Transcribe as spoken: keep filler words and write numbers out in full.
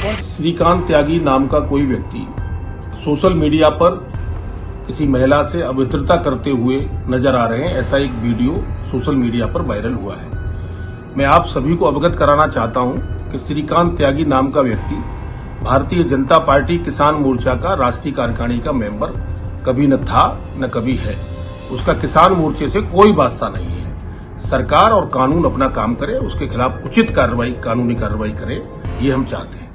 श्रीकांत त्यागी नाम का कोई व्यक्ति सोशल मीडिया पर किसी महिला से अभद्रता करते हुए नजर आ रहे हैं। ऐसा एक वीडियो सोशल मीडिया पर वायरल हुआ है। मैं आप सभी को अवगत कराना चाहता हूं कि श्रीकांत त्यागी नाम का व्यक्ति भारतीय जनता पार्टी किसान मोर्चा का राष्ट्रीय कार्यकारिणी का मेंबर कभी न था न कभी है। उसका किसान मोर्चे से कोई वास्ता नहीं है। सरकार और कानून अपना काम करे, उसके खिलाफ उचित कार्रवाई, कानूनी कार्रवाई करे, ये हम चाहते हैं।